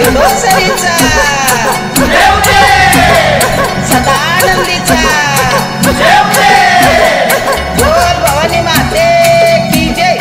येडोसरीचा सदानंदीचा बोल भवानी माते की जय।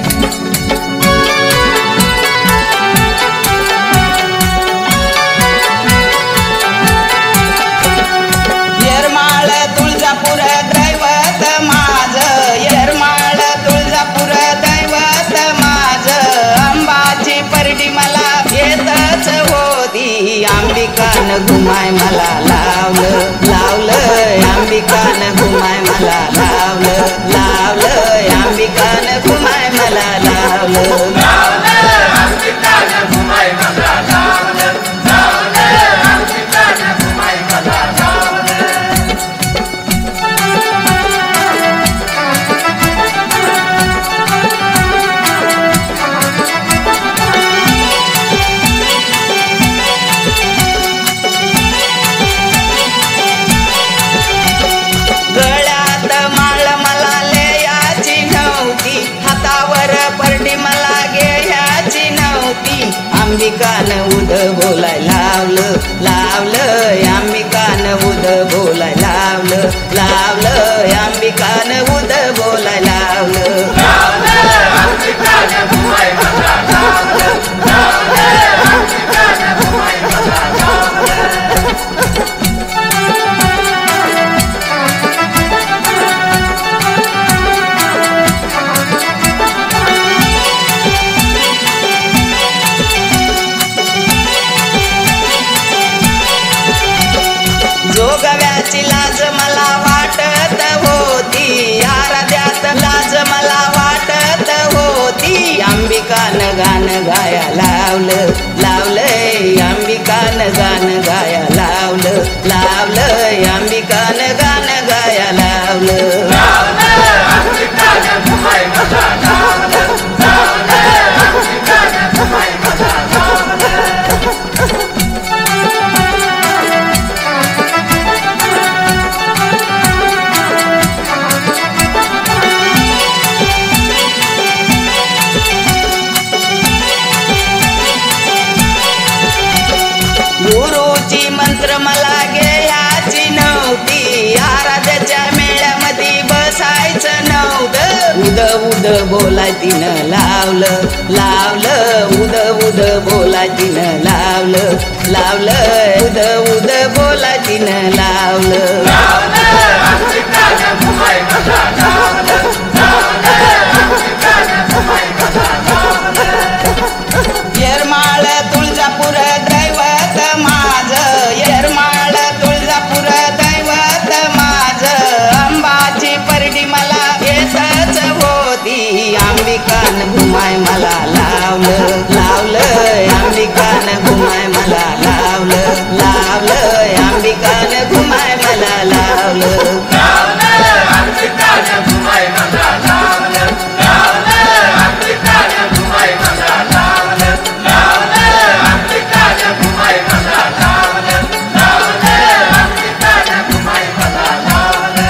येरमाळ तुळजापूर दैवत माझ, येरमाळ तुळजापूर दैवत माझ, अंबाची परडी मला येतच होती, अंबिकान घुमाय मला लावलं लावलं, अंबिकान घुमाय मला लावलं लावलं, अंबिकान घुमाय मला लावलं अंबिकान घुमाय मला लावलं लावलं, अंबिकान घुमाय मला लावलं। गळ्यात माळ मला लेयाची नव्हती, हातावर परडी मला घ्यायची नव्हती, अंबिकान उद बोलाय लावलं लावलं, अंबिकान उद बोलाय लावलं लावलं, अंबिकान उद बोलाय लावलं अंबिकान घुमाय मला लावलं लावलं, अंबिकान घुमाय मला लावलं। जोगव्याची लाज मला वाटत होती, आराध्यात लाज मला वाटत होती, अंबिकान गाण गाया लावलं लावलंय, अंबिकान गाण गाया लावलं लावलंय, अंबिकान गाण गाया लावलं अंबिकान घुमाय मला लावलं लावलं, अंबिकान घुमाय मला लावलं। गुरुची मंत्र मला घ्यायची नव्हती, आराध्याच्या मेळ्यामध्ये बसायचं नव्हतं, उद उद बोलाय तिनं लावलं लावलं, उद उद बोलाय तिनं लावलं लावलं, उद उद बोलाय तिनं लावलं अंबिकान घुमाय मला लावलं लावलं, अंबिकान घुमाय मला लावलं। येरमाळ तुळजापूर दैवत माझ, येरमाळ तुळजापूर दैवत माझ, अंबाची परडी मला येतच होती, अंबिकान घुमाय मला लावलं लावलं, अंबिकान घुमाय मला लावलं लावलं, अंबिकान घुमाय मला लावलं अंबिकान घुमाय मला लावलं लावलं, अंबिकान घुमाय मला लावलं लावलं, अंबिकान घुमाय मला लावलं लावलं, अंबिकान घुमाय मला लावलं।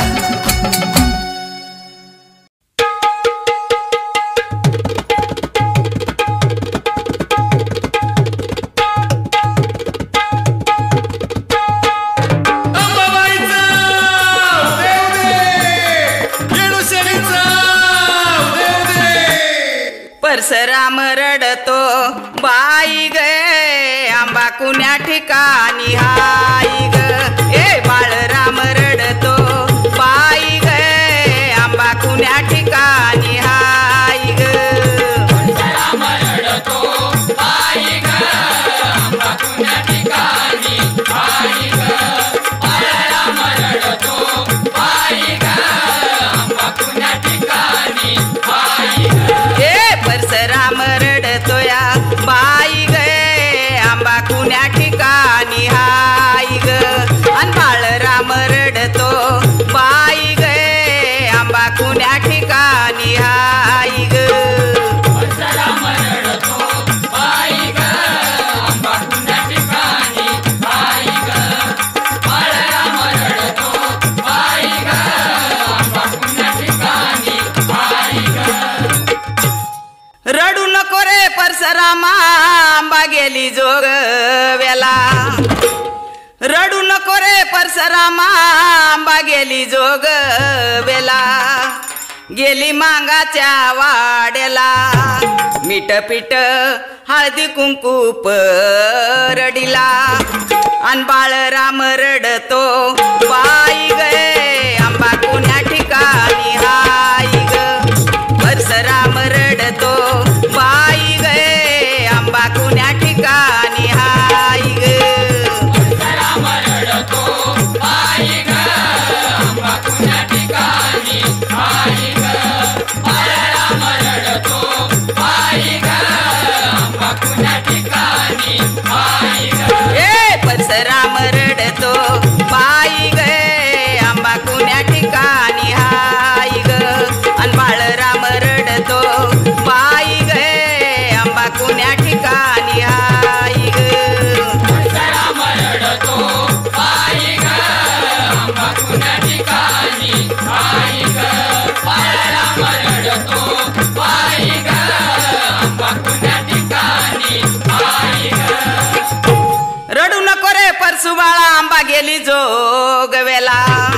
परशुराम रडतो बाई ग, आंबा कुण्या ठिकाणी हाय ग, ए बाळराम रडतो बाई ग, आंबा कुण्या ठिकाणी हाय ग, परशुराम रडतो बाई ग, आंबा कुण्या ठिकाणी हाय ग, परशुराम रडतो बाई ग, आंबा कुण्या ठिकाणी हाय ग। परशुराम रडतो या बाई ग, आंबा कुण्या ठिकाणी हाय ग, अन बाळराम परसरामा आंबा गेली जोगव्याला रडू नको रे परसरामा आंबा गेली जोगव्याला गेली मांगाच्या वाड्याला मीठ पीठ हळदी कुंकू परडीला अन बाळराम रडतो बाई गे आंबा कोण्या ठिकाणी हाय ग परसराम रडतो बाई गे आंबा कोण्या ठिकाणी हाय ग परसराम रडतो बाई ग आंबा कोण्या ठिकाणी हाय ग बाळराम रडतो बाई ग आंबा कोण्या ठिकाणी हाय ग ए परसराम रडतो बाई गे आंबा कोण्या ठिकाणी हाय ग अन बाळराम रडतो बाई गे आंबा कोण्या ठिकाणी हाय ग परसराम रडतो बाई ग आंबा कोण्या ठिकाणी हाय ग बाळराम रडतो बाई ग आंबा कोण्या ठिकाणी हाय ग रडू नको रे परसू बाळा आंबा गेली जोगव्याला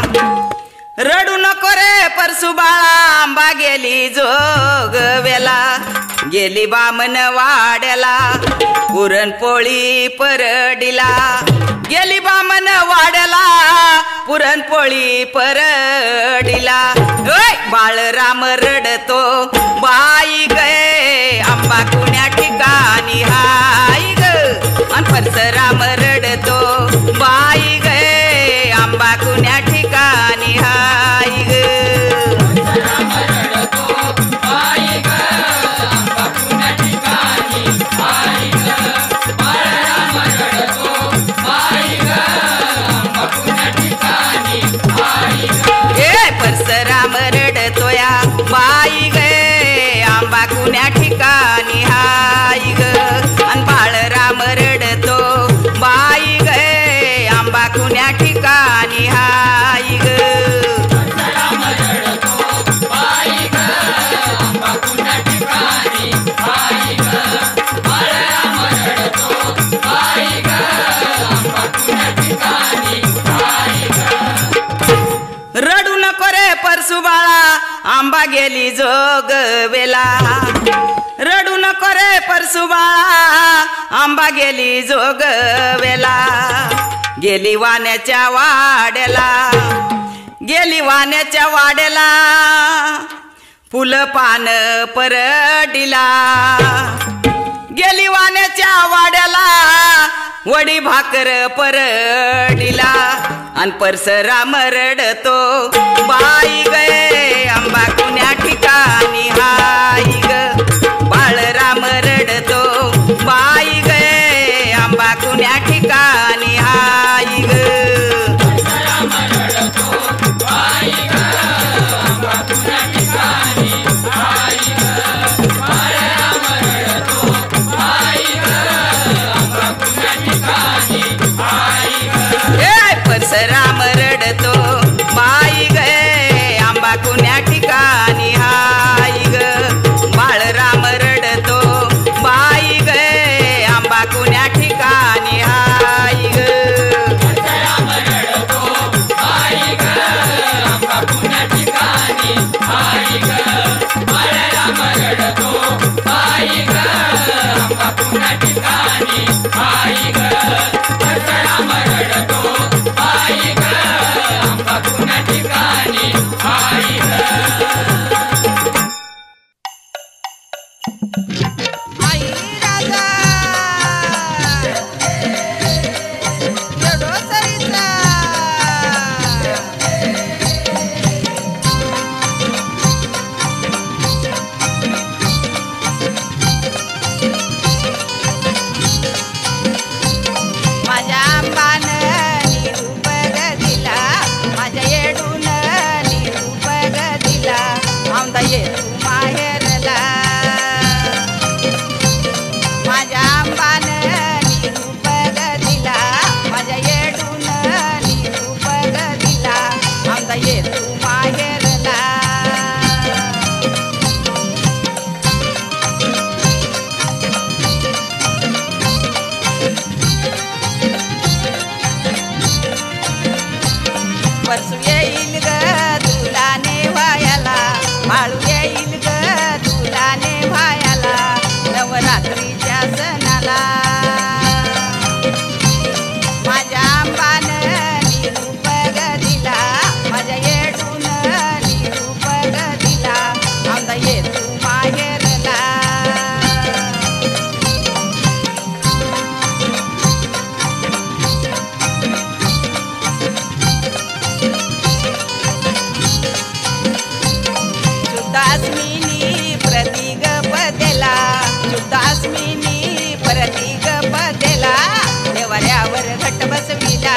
रडू नको रे परसू बाळा आंबा गेली जोगव्याला गेली बामन वाड्याला पुरणपोळी परडीला गेली बामन वाड्याला पुरणपोळी परडीला ओय बाळराम रडतो बाई गे आंबा कोण्या ठिकाणी हाय ग अन परसराम रडतो बाई गे आंबा कोण्या ठिकाणी हाय ग परसराम रडतो बाई ग आंबा कोण्या ठिकाणी हाय ग बाळराम रडतो बाई ग आंबा कोण्या ठिकाणी हाय ग ए परसराम रडतोया बाई गे आंबा कोण्या ठिकाणी हाय ग अन बाळराम रडतो बाई गे आंबा कोण्या ठिकाणी हाय ग परसराम रडतो बाई ग आंबा कोण्या ठिकाणी हाय ग बाळराम रडतो बाई ग आंबा कोण्या ठिकाणी हाय ग रडू नको रे परसू बाळा आंबा गेली जोगवेला रडू नको रे परसू बाळा आंबा गेली जोगवेला गेली वाण्याच्या वाड्याला गेली वाण्याच्या वाड्याला फुलं पान परडीला गेली वाण्याच्या वाड्याला वडी भाकर परडीला अन परसराम रडतो बाई गे आंबा कोण्या ठिकाणी हाय ग बाळराम रडतो बाई गे आंबा कोण्या ठिकाणी हाय ग परसराम रडतो बाई ग आंबा कोण्या ठिकाणी हाय ग बाळराम रडतो बाई ग आंबा कोण्या ठिकाणी हाय ग ए परसराम रडतो बाई गे आंबा कोण्या ठिकाणी हाय ग बाळराम रडतो बाई गे आंबा कोण्या ठिकाणी हाय ग परसराम रडतो बाई ग आंबा कोण्या ठिकाणी हाय ग बाळराम रडतो बाई ग आंबा कोण्या ठिकाणी हाय ग परसराम रडतो बाई ग आंबा कोण्या ठिकाणी हाय ग आई राजा एवढो सरीचा वरती ग बदला देवाऱ्यावर घट बसविला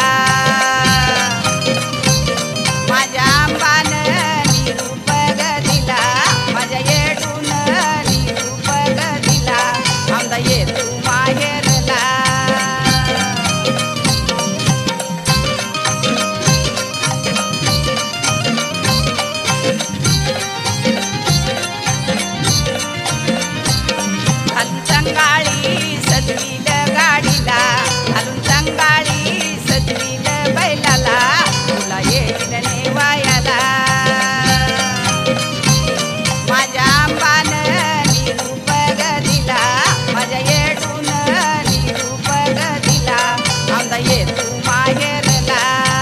माझ्या आंबानं निरूप ग दिला माझ्या येडून निरूप ग दिला आमदा ये तू माहेरला घालून चांगाळी सजवील गाडीला घालून चांगाळी सजवील बैलाला तुला येईल नेवायाला माझ्या आंबानं निरूप ग दिला माझ्या येडून निरूप ग दिला आमदा ये तू माहेरला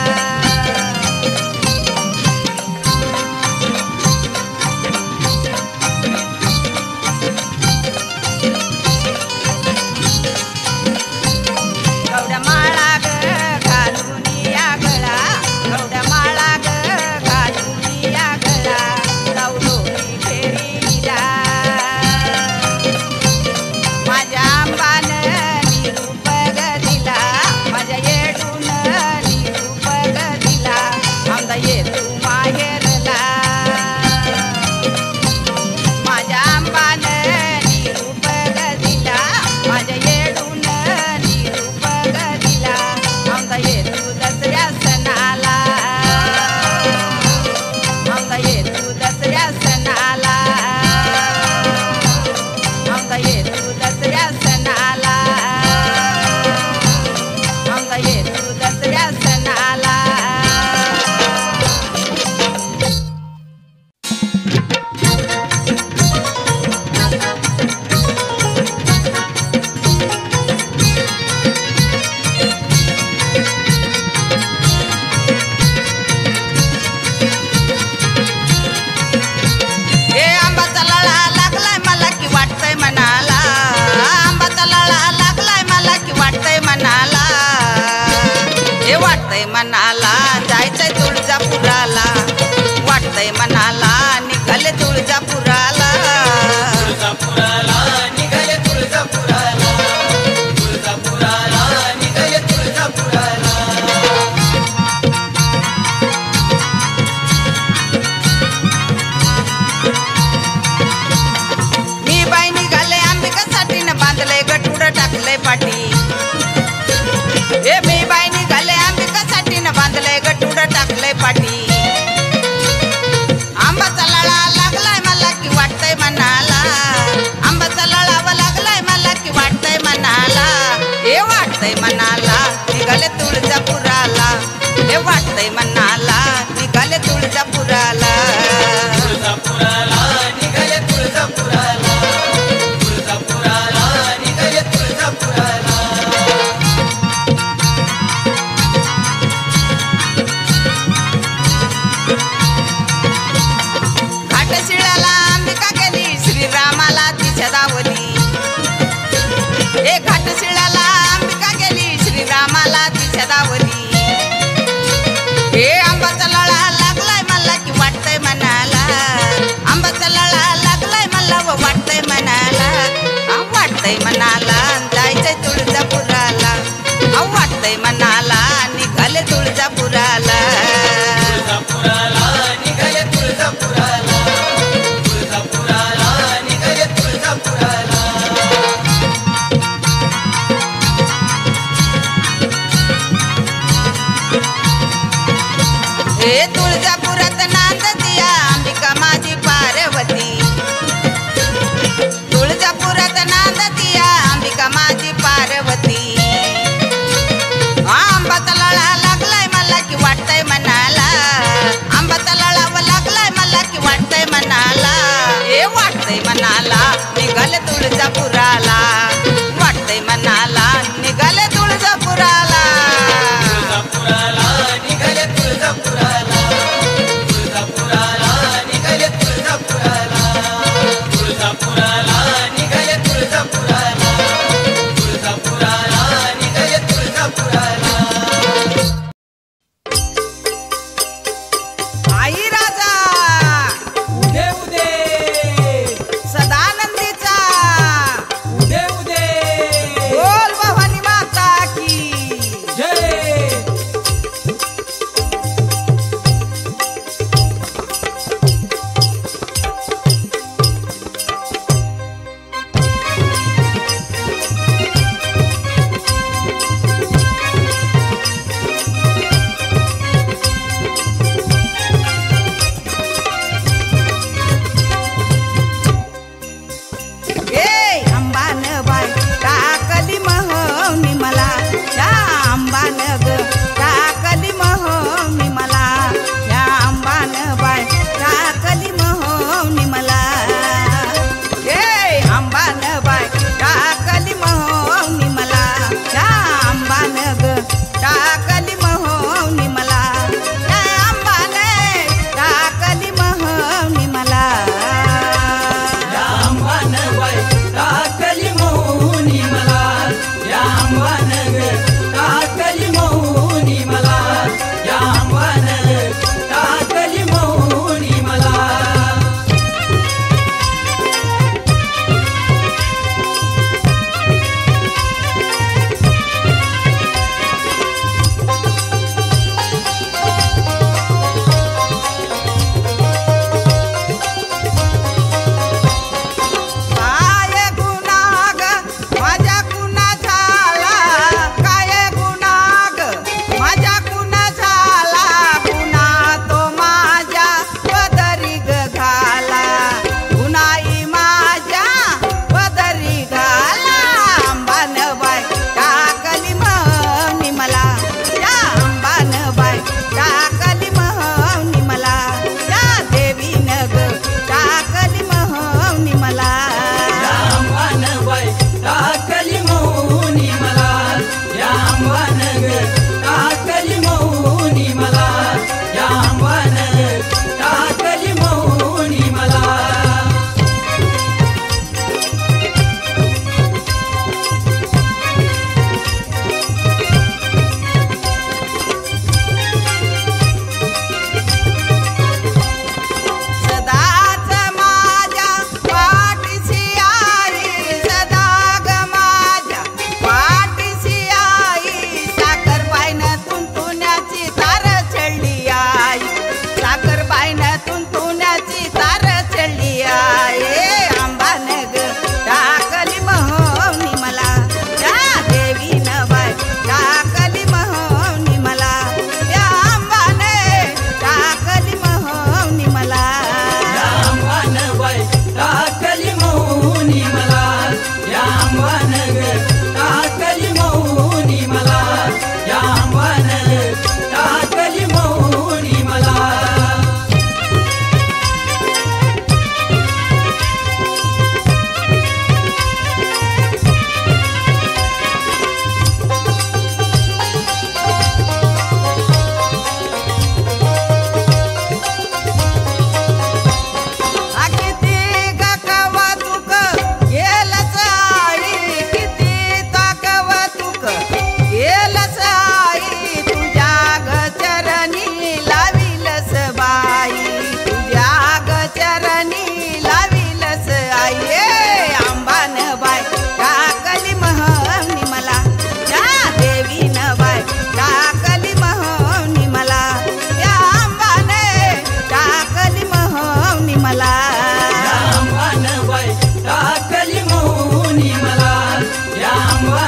गवड्या माळा ग घालून या गळा गवड्या माळा ग घालून या गळा जाऊ डोली फेरीला माझ्या आंबानं निरूप ग दिला माझ्या येडून निरूप ग दिला आमदा ये तू माहेरला माझ्या आंबानं निरूप ग दिला माझ्या येडून निरूप ग दिला आमदा ये तू दसऱ्या सणाला आमदा ये तू दसऱ्या सणाला आमदा ये तू दसऱ्या सणाला आमदा ये तू दसऱ्या सणाला हे आंबाचा लळा लागलाय मला की वाटतंय मनाला आंबाचा लळा लागलाय मला की वाटतंय मनाला हे वाटतंय मनाला जायचंय तुळजापुराला वाटतंय मनाला निघाले तुळजापुराला तुळजापुराला निघाले तुळजापुराला तुळजापुराला निघाले तुळजापुराला मी बाई निघाले अंबिकासाठी न बांधले गटुड टाकले पाठी हे मी बाई निघाले अंबिकासाठी न बांधले गटुड टाकले पाठी आंबाचा लळा लागलाय मला की वाटतंय मनाला आंबाचा लळावा लागलाय मला की वाटतंय मनाला हे वाटतंय मनाला निघाले तुळजापुराला हे वाटतंय मनाला निघाले तुळजापुराला तुळजापुराला निघाले तुळजापुराला तुळजापुराला निघाले तुळजापुराला घाटशिळाला अंबिका गेली श्रीरामाला तिच्या दावली हे घाटशिळाला अंबिका गेली श्रीरामाला तिच्या दावली हे आंबाचा लळा लागलाय मला की वाटतंय मनाला आंबाचा लळा लागलाय मला व वाटतंय मनाला वाटतंय मनाला जायचंय तुळजापुराला वाटतंय मनाला निघाले तुळजापुराला तुळजापुराला निघाले तुळजापुराला तुळजापुराला निघाले तुळजापुराला हे तुळजापुरात नांदतिया अंबिका माझी पार्वती तुळजापुरात नांदतिया अंबिका माझी पार्वती आंबाचा लळा लागलाय मला की वाटतंय मनाला आंबाचा लळावा लागलाय मला की वाटतंय मनाला हे वाटतंय मनाला निघाले तुळजापुराला वाटतंय मनाला निघाले तुळजापुराला तुळजापुराला निघाले तुळजापुराला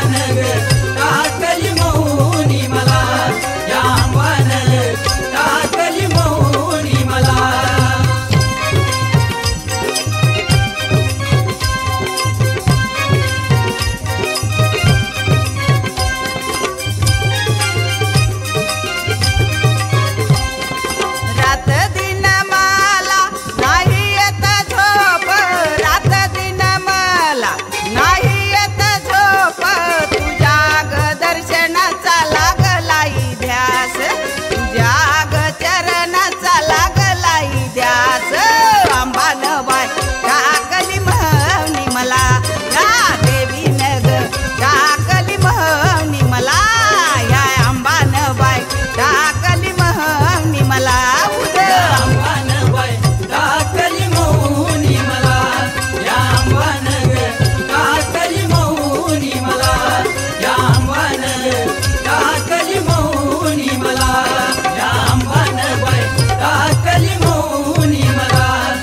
आंबान ग टाकली मौनी मला या आंबान टाकली मौनी मला रात दिन मला नाही येत झोप रात दिन मला नाही येत झोप तुझ्या ग दर्शनाचा लागलाई ध्यास तुझ्या ग चरणाचा लागलाई ध्यास अंबान बाय टाकली मौनी मला या देवीनं ग टाकली मौनी मला या अंबान बाय टाकली मौनी मला आंबान बाय टाकली मौनी मला या आंबान टाकली मौनी मला या आंबान टाकली मौनी मला या आंबान बाय टाकली मौनी मला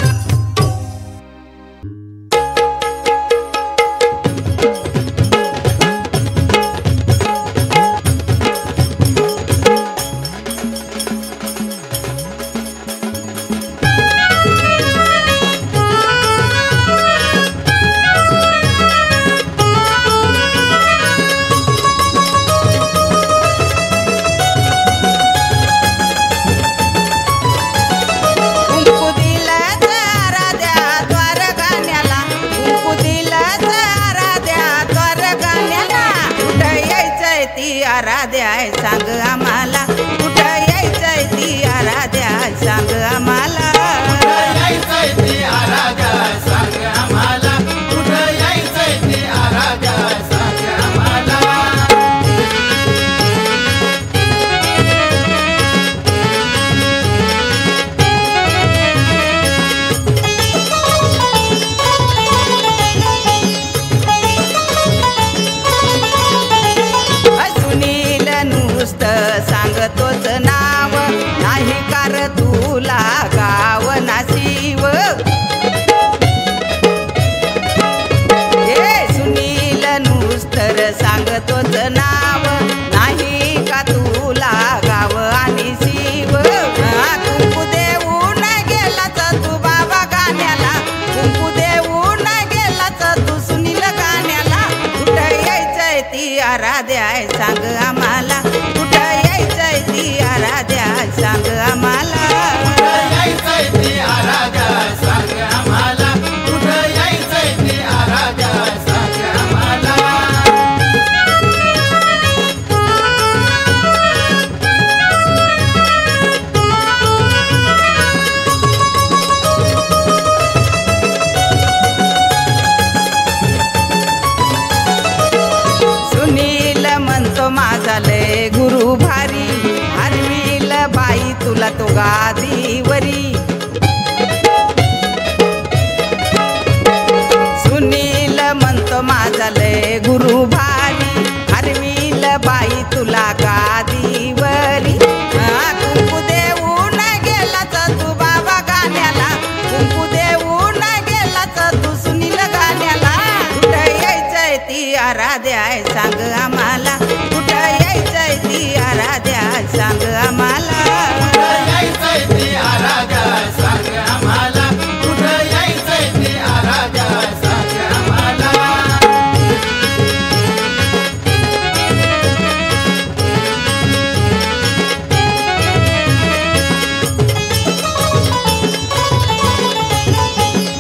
कुंकू दिलं चारा द्या द्वार गाण्याला कुंकू दिलं चारा द्या द्वार गाण्याला कुठं यायचंय ती आराध्याय सांग आम्हाला कुठं यायचंय ती आराध्याय सांग आम्हाला यायचंय ते आराध्या सांग आम्हाला कुठं यायचंय ते आराध्या सांग आम्हाला सुनील नुसतं सांगतोच नाव नाही कार तुला गाव नाशिव हे सुनील नुसतं सांगतोच नाव नाही का तुला गाव आणि शिव कुंकू देऊन गेलाच तू बाबा गाण्याला कुंकू देऊन गेलाच तू सुनील गाण्याला कुठं यायचंय ती आराध्याय सांग आम्हाला कुठं यायचंय ती आराध्याय सांग आम्हाला यायचंय ते आराध्या सांग आम्हाला कुठं यायचंय ते आराध्या सांग आम्हाला सुनील म्हणतो माझा लय गुरु भारी हरवील बाई तुला तो गादीवरी सुनील म्हणतो माझा लय गुरु भारी हरवील बाई तुला गादीवरी कुंकू देऊन गेलाच तू बाबा गाण्याला कुंकू देऊन गेलाच तू सुनील गाण्याला कुठं यायचंय ती आराध्याय सांग आम्हाला कुठं यायचंय ती आराध्याय सांग आम्हाला यायचंय ते आराध्या सांग आम्हाला कुठं यायचंय ते आराध्या सांग आम्हाला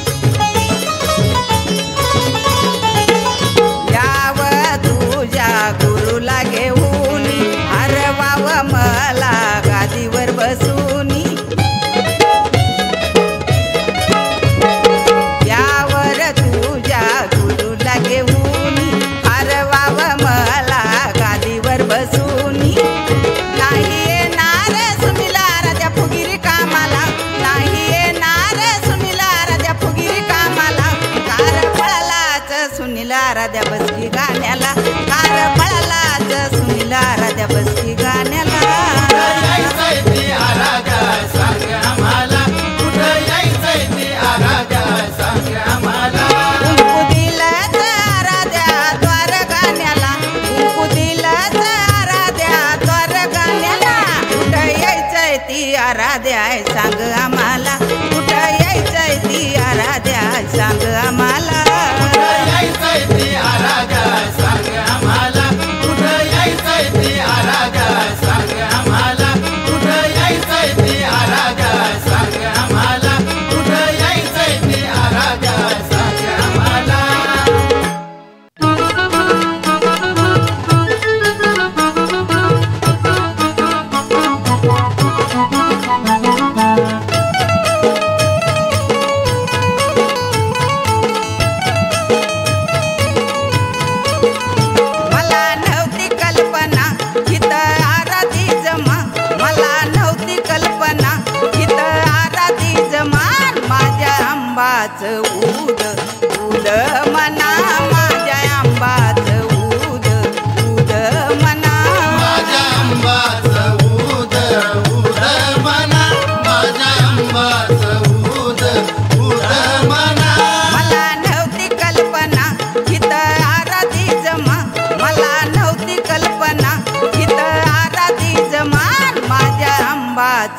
याव तुझ्या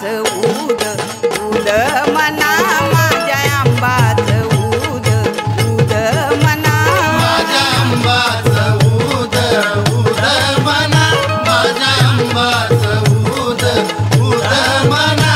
आंबाचं ऊद ऊद म्हणा माझ्या आंबाचं ऊद ऊद म्हणा माझ्या आंबाचं ऊद ऊद म्हणा माझ्या आंबाचं ऊद ऊद म्हणा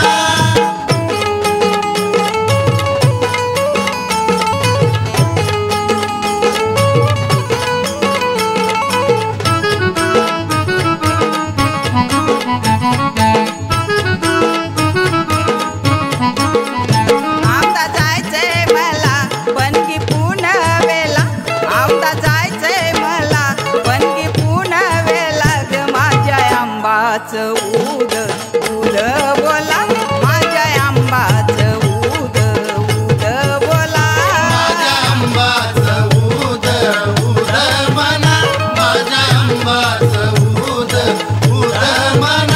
आमदा जायचंय मला बनगी पुनवेला आमदा जायचंय मला बनगी पुनवेला ग माझ्या आंबाचं ऊद ऊद बोला माझ्या आंबाचं ऊद ऊद बोला माझ्या आंबाचं ऊद ऊद म्हणा माझ्या आंबाचं ऊद ऊद म्हणा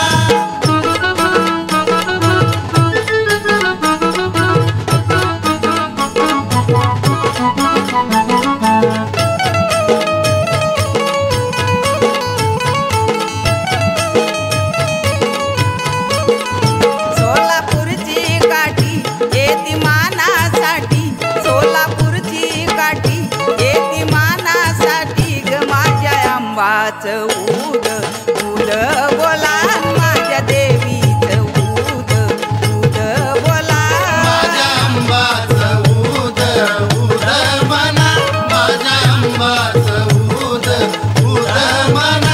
सोलापूरची काठी येती मानासाठी सोलापूरची काठी येती मानासाठी ग माझ्या आंबाचं ऊद ऊद बोला माझ्या देवीचं ऊद ऊद बोला माझ्या आंबाचं ऊद ऊद म्हणा माझ्या आंबाचं ऊद ऊद म्हणा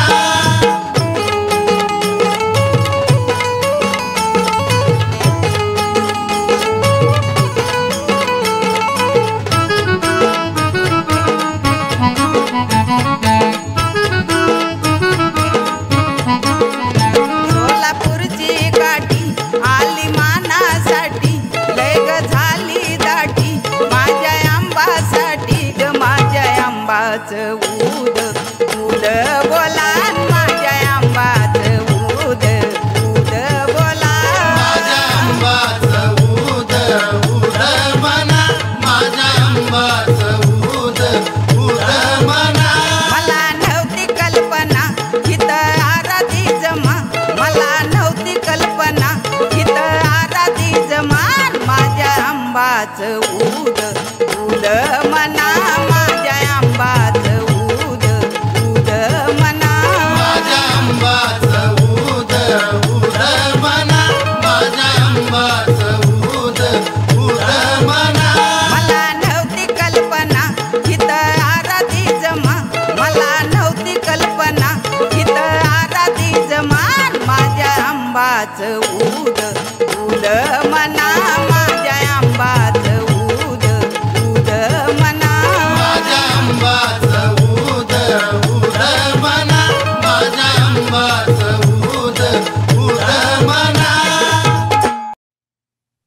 सोलापूरची काठी आली मानासाठी लय ग झाली दाटी माझ्या आंबासाठी ग माझ्या आंबाचं ऊद ऊद बोला माझ्या आंबाचं ऊद ऊद बोला माझ्या आंबाचं ऊद ऊद म्हणा माझ्या आंबाचं ऊद ऊद म्हणा मला नव्हती कल्पना इथं आराधी जमा मला नव्हती कल्पना इथं आराधी जमान माझ्या आंबाचं ऊद ऊद म्हणा माझ्या आंबाचं ऊद ऊद म्हणा माझ्या आंबाचं ऊद ऊद म्हणा माझ्या आंबाचं ऊद ऊद म्हणा मला नव्हती कल्पना इथं आराधी जमा मला नव्हती कल्पना इथं आराधी जमान माझ्या आंबाचं ऊद ऊद म्हणा